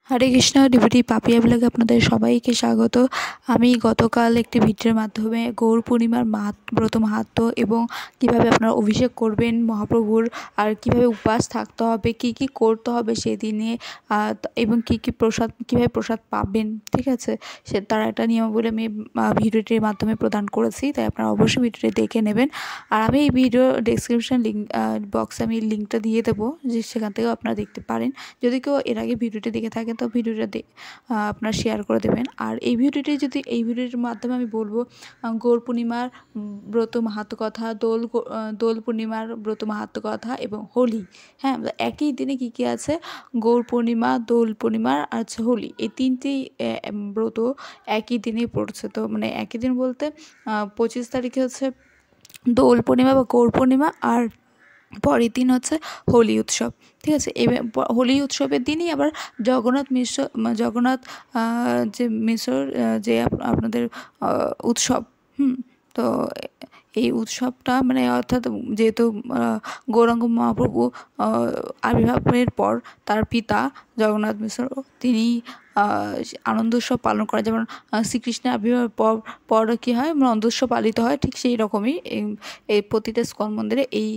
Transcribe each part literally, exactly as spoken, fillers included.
হরে Krishna DVD Papiya ব্লগে আপনাদের সবাইকে স্বাগত। আমি গতকাল একটি ভিডিওর মাধ্যমে গৌর পূর্ণিমার মাহাত ব্রত মাহাত্ম্য এবং কিভাবে আপনারা অভিষেক করবেন মহাপ্রভুর, আর কিভাবে উপবাস থাকতে হবে, কি কি করতে হবে সেই দিনে, এবং কি কি প্রসাদ, কিভাবে প্রসাদ পাবেন, ঠিক আছে, সে তার একটা নিয়মাবলী আমি ভিডিওটির মাধ্যমে প্রদান করেছি। তাই আপনারা অবশ্যই ভিডিওটি দেখে নেবেন। আর আমি এই ভিডিও ডেসক্রিপশন লিঙ্ক বক্সে আমি লিঙ্কটা দিয়ে দেবো, যে সেখান থেকেও আপনারা দেখতে পারেন। যদি কেউ এর আগে ভিডিওটি দেখে থাকেন তো ভিডিওটা আপনার শেয়ার করে দেবেন। আর এই ভিডিওটি যদি এই ভিডিওটির মাধ্যমে আমি বলবো গৌর পূর্ণিমার ব্রত মাহাত্ম্য কথা, দোল দোল পূর্ণিমার ব্রত মাহাত্ম্য কথা এবং হোলি। হ্যাঁ, একই দিনে কি কি আছে, গৌর পূর্ণিমা, দোল পূর্ণিমার আর হচ্ছে হোলি, এই তিনটি ব্রত একই দিনেই পড়ছে। তো মানে একই দিন বলতে পঁচিশ তারিখে হচ্ছে দোল পূর্ণিমা বা গৌর পূর্ণিমা, আর পরের দিন হচ্ছে হোলি উৎসব, ঠিক আছে। এবার হোলি উৎসবের দিনই আবার জগন্নাথ মিশ্র জগন্নাথ যে মিশ্র যে আপনাদের উৎসব, হুম তো এই উৎসবটা মানে অর্থাৎ যেহেতু গৌরাঙ্গ মহাপ্রভু আবির্ভাবের পর তার পিতা জগন্নাথ মিশ্র তিনি আনন্দ উৎসব পালন করা, যেমন শ্রীকৃষ্ণের আবির্ভাবের পর পর কী হয় আনন্দ উৎসব পালিত হয়, ঠিক সেই রকমই এই প্রতিটা স্কন মন্দিরে এই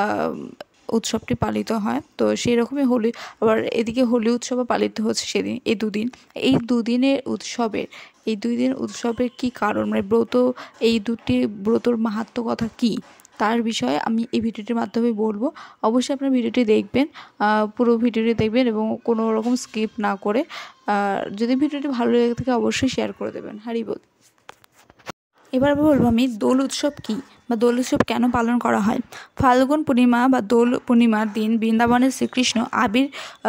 উৎসবটি পালিত হয়। তো সেই রকমই হোলি, আবার এদিকে হোলি উৎসবও পালিত হচ্ছে সেদিন, এই দুদিন এই দুদিনের উৎসবের এই দুই দিন উৎসবের কী কারণ, মানে ব্রত, এই দুটি ব্রতর মাহাত্ম্য কথা কী, তার বিষয়ে আমি এই ভিডিওটির মাধ্যমে বলবো। অবশ্যই আপনার ভিডিওটি দেখবেন, পুরো ভিডিওটি দেখবেন এবং কোনো রকম স্কিপ না করে। যদি ভিডিওটি ভালো লেগে থাকে অবশ্যই শেয়ার করে দেবেন। হারি বল। এবার বলবো আমি দোল উৎসব কী বা দোল উৎসব কেন পালন করা হয়। ফাল্গুন পূর্ণিমা বা দোল পূর্ণিমার দিন বৃন্দাবনের শ্রীকৃষ্ণ আবির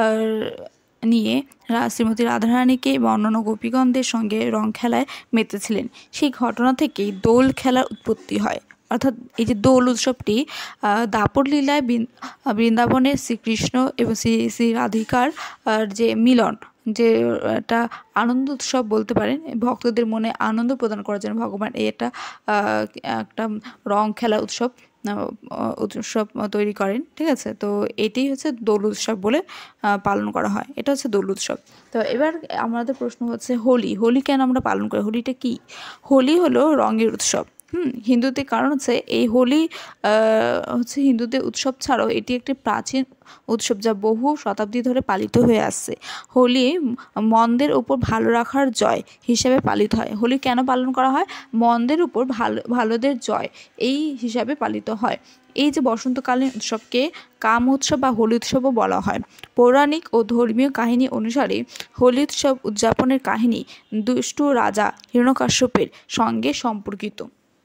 নিয়ে শ্রীমতী রাধারানীকে এবং অন্যান্য গোপীগণদের সঙ্গে রং খেলায় মেতেছিলেন। সেই ঘটনা থেকেই দোল খেলার উৎপত্তি হয়। অর্থাৎ এই যে দোল উৎসবটি দাপর লীলায় বৃন্দাবনের শ্রীকৃষ্ণ এবং শ্রী শ্রী রাধিকার যে মিলন, যে একটা আনন্দ উৎসব বলতে পারেন, ভক্তদের মনে আনন্দ প্রদান করার জন্য ভগবান এটা একটা রং খেলা উৎসব উৎসব তৈরি করেন, ঠিক আছে। তো এটাই হচ্ছে দোল উৎসব বলে পালন করা হয়, এটা হচ্ছে দোল উৎসব। তো এবার আমাদের প্রশ্ন হচ্ছে হোলি হোলি কেন আমরা পালন করি, হোলিটা কি। হোলি হলো রঙের উৎসব, হুম হিন্দুদের, কারণ হচ্ছে এই হোলি হচ্ছে হিন্দুদের উৎসব ছাড়াও এটি একটি প্রাচীন উৎসব যা বহু শতাব্দী ধরে পালিত হয়ে আসছে। হোলি মন্দের উপর ভালো রাখার জয় হিসাবে পালিত হয়। হোলি কেন পালন করা হয়, মন্দের উপর ভালো ভালোদের জয় এই হিসাবে পালিত হয়। এই যে বসন্তকালীন উৎসবকে কাম উৎসব বা হোলি উৎসবও বলা হয়। পৌরাণিক ও ধর্মীয় কাহিনী অনুসারে হোলি উৎসব উদযাপনের কাহিনী দুষ্টু রাজা হিরণ্যকশ্যপের সঙ্গে সম্পর্কিত,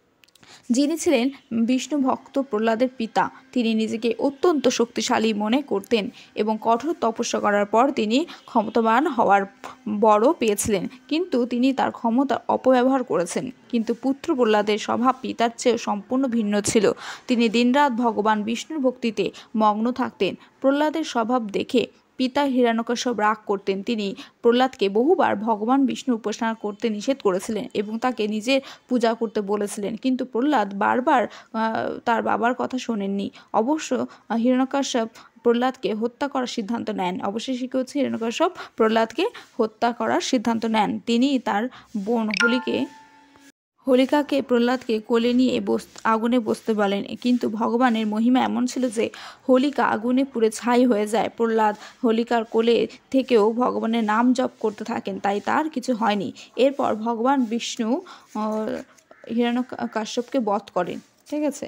যিনি ছিলেন বিষ্ণু ভক্ত প্রহ্লাদের পিতা। তিনি নিজেকে অত্যন্ত শক্তিশালী মনে করতেন এবং কঠোর তপস্যা করার পর তিনি ক্ষমতাবান হওয়ার বড় পেয়েছিলেন, কিন্তু তিনি তার ক্ষমতার অপব্যবহার করেছেন। কিন্তু পুত্র প্রহ্লাদের স্বভাব পিতার চেয়ে সম্পূর্ণ ভিন্ন ছিল। তিনি দিনরাত ভগবান বিষ্ণুর ভক্তিতে মগ্ন থাকতেন। প্রহ্লাদের স্বভাব দেখে পিতা হিরণ্যকশ্যপ রাগ করতেন। তিনি প্রহ্লাদকে বহুবার ভগবান বিষ্ণু উপাসনা করতে নিষেধ করেছিলেন এবং তাকে নিজের পূজা করতে বলেছিলেন, কিন্তু প্রহ্লাদ বারবার তার বাবার কথা শোনেননি। অবশ্য হিরণ্যকশ্যপ প্রহ্লাদকে হত্যা করার সিদ্ধান্ত নেন। অবশেষে কি হচ্ছে, হিরণ্যকশ্যপ প্রহ্লাদকে হত্যা করার সিদ্ধান্ত নেন। তিনি তার বোন হোলিকে হোলিকাকে প্রহ্লাদকে কোলে নিয়ে বস আগুনে বসতে বলেন, কিন্তু ভগবানের মহিমা এমন ছিল যে হোলিকা আগুনে পুড়ে ছাই হয়ে যায়। প্রহ্লাদ হোলিকার কোলে থেকেও ভগবানের নাম জপ করতে থাকেন, তাই তার কিছু হয়নি। এরপর ভগবান বিষ্ণু হিরণ্যকশ্যপকে বধ করেন, ঠিক আছে।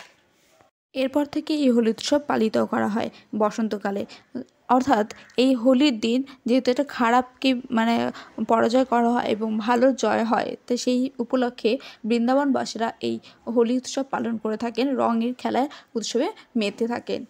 এরপর থেকে এই হোলি উৎসব পালিত করা হয় বসন্তকালে। অর্থাৎ এই হোলির দিন যেহেতু এটা খারাপকে মানে পরাজয় করা হয় এবং ভালোর জয় হয়, তো সেই উপলক্ষে বৃন্দাবনবাসীরা এই হোলি উৎসব পালন করে থাকেন, রঙের খেলায় উৎসবে মেতে থাকেন।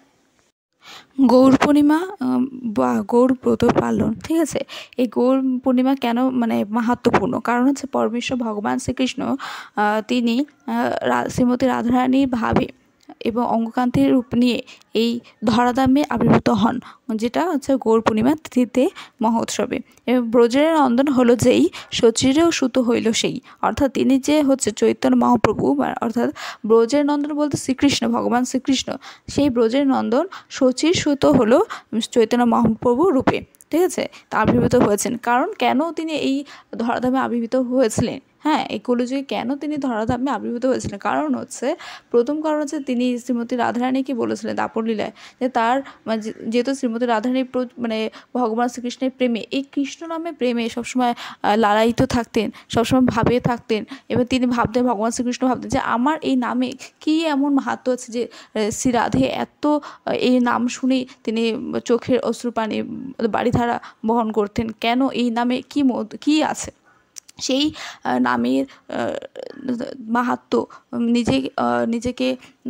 গৌর পূর্ণিমা বা গৌর ব্রত পালন, ঠিক আছে। এই গৌর পূর্ণিমা কেন মানে মাহাত্ম্যপূর্ণ, কারণ হচ্ছে পরমেশ্বর ভগবান শ্রীকৃষ্ণ তিনি শ্রীমতী রাধারানীর ভাবে এবং অঙ্গকান্তির রূপ নিয়ে এই ধরাধামে আবির্ভূত হন, যেটা হচ্ছে গৌর পূর্ণিমা তিথিতে মহোৎসবে। এবং ব্রজের নন্দন হলো যেই শচীরেও সুত হইল সেই, অর্থাৎ তিনি যে হচ্ছে চৈতন্য মহাপ্রভু, অর্থাৎ ব্রজের নন্দন বলতে শ্রীকৃষ্ণ, ভগবান শ্রীকৃষ্ণ, সেই ব্রজের নন্দন শচীর সুত হলো চৈতন্য মহাপ্রভু রূপে। ঠিক আছে, তা আবির্ভূত হয়েছেন। কারণ কেন তিনি এই ধরাধামে আবির্ভূত হয়েছিলেন, হ্যাঁ, এই কলিযুগে কেন তিনি ধরাধামে আবির্ভূত হয়েছিলেন, কারণ হচ্ছে প্রথম কারণ হচ্ছে তিনি শ্রীমতী রাধারানীকে বলেছিলেন দাপর লীলায় যে তার মানে যেহেতু শ্রীমতী রাধারানী মানে ভগবান শ্রীকৃষ্ণের প্রেমে, এই কৃষ্ণ নামে প্রেমে সবসময় লালায়িত থাকতেন, সবসময় ভাবে থাকতেন, এবং তিনি ভাবতেন, ভগবান শ্রীকৃষ্ণ ভাবতেন যে আমার এই নামে কী এমন মাহাত্ম্য আছে যে শ্রী রাধে এত এই নাম শুনেই তিনি চোখের অশ্রুপানি বাড়িধারা বহন করতেন, কেন এই নামে কী কী আছে। সেই নামের মাহাত্ম্য নিজে নিজেকে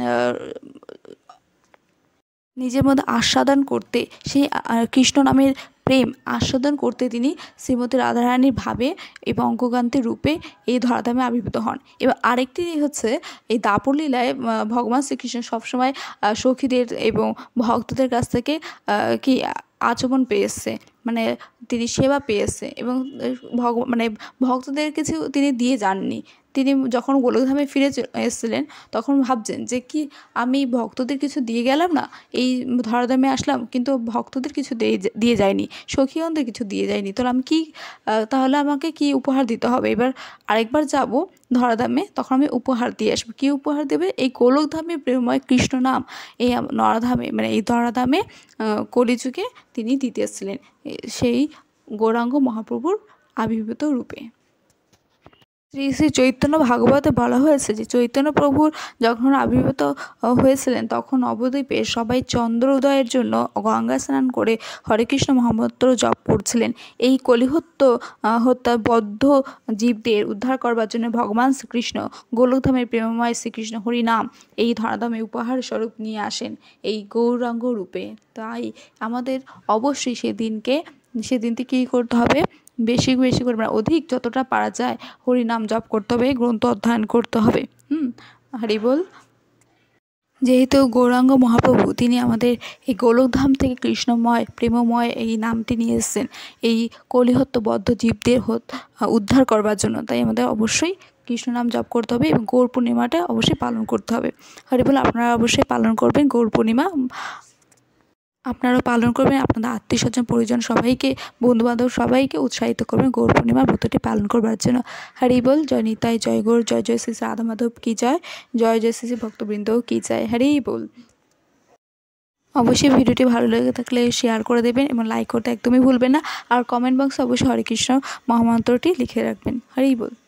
নিজের মধ্যে আস্বাদন করতে, সেই কৃষ্ণ নামের প্রেম আস্বাদন করতে তিনি শ্রীমতী রাধারানীর ভাবে এবং অঙ্গকান্তির রূপে এই ধরাধামে আবির্ভূত হন। এবং আরেকটি হচ্ছে এই দাপর লীলায় ভগবান শ্রীকৃষ্ণ সবসময় সখীদের এবং ভক্তদের কাছ থেকে কি আচমন পেয়েছে, মানে তিনি সেবা পেয়েছে, এবং ভগ মানে ভক্তদের কিছু তিনি দিয়ে যাননি। তিনি যখন গোলকধামে ফিরে এসেছিলেন তখন ভাবছেন যে কি আমি ভক্তদের কিছু দিয়ে গেলাম না, এই ধরাধামে আসলাম কিন্তু ভক্তদের কিছু দিয়ে দিয়ে যায়নি, সখীগণদের কিছু দিয়ে যায়নি, তাহলে আমি কি তাহলে আমাকে কি উপহার দিতে হবে, এবার আরেকবার যাব ধরাধামে, তখন আমি উপহার দিয়ে আসবো। কী উপহার দেবে? এই গোলকধামে প্রেমময় কৃষ্ণ নাম এই নরাধামে মানে এই ধরাধামে কলিযুগে তিনি দিতে এসেছিলেন সেই গৌরাঙ্গ মহাপ্রভুর আবির্ভূত রূপে। শ্রী শ্রী চৈতন্য ভাগবতে বলা হয়েছে যে চৈতন্য প্রভুর যখন আবির্ভূত হয়েছিলেন তখন নবদ্বীপে সবাই চন্দ্র উদয়ের জন্য গঙ্গা স্নান করে হরে কৃষ্ণ মহামন্ত্র জপ করছিলেন। এই কলিহত্য হত্যা বদ্ধ জীবদের উদ্ধার করবার জন্য ভগবান শ্রীকৃষ্ণ গোলকধামের প্রেমময় শ্রীকৃষ্ণ হরিনাম এই ধরাধামে উপহার স্বরূপ নিয়ে আসেন এই গৌরাঙ্গ রূপে। তাই আমাদের অবশ্যই সেদিনকে সেদিনকে কী করতে হবে, বেশি বেশি করে মানে অধিক যতটা পারা যায় হরিনাম জপ করতে হবে, গ্রন্থ অধ্যয়ন করতে হবে। হুম হরি বল। যেহেতু গৌরাঙ্গ মহাপ্রভু তিনি আমাদের এই গোলকধাম থেকে কৃষ্ণময় প্রেমময় এই নামটি নিয়ে এসেছেন এই কলিহত্যবদ্ধ জীবদের উদ্ধার করবার জন্য, তাই আমাদের অবশ্যই কৃষ্ণ নাম জপ করতে হবে এবং গৌর পূর্ণিমাটা অবশ্যই পালন করতে হবে। হরি বল। আপনারা অবশ্যই পালন করবেন গৌর পূর্ণিমা, আপনারাও পালন করবেন, আপনাদের আত্মীয় স্বজন পরিজন সবাইকে বন্ধুবান্ধব সবাইকে উৎসাহিত করবেন গৌর পূর্ণিমার ব্রতটি পালন করবার জন্য। হরি বল। জয় নিতাই, জয় গৌর, জয় জয় শ্রী রাধা মাধব কি জয়, জয় জয় শ্রী ভক্তবৃন্দ কি জয়। হরি বল। অবশ্যই ভিডিওটি ভালো লেগে থাকলে শেয়ার করে দেবেন এবং লাইক করতে একদমই ভুলবেন না, আর কমেন্ট বক্সে অবশ্যই হরে কৃষ্ণ মহামন্ত্রটি লিখে রাখবেন। হরি বল।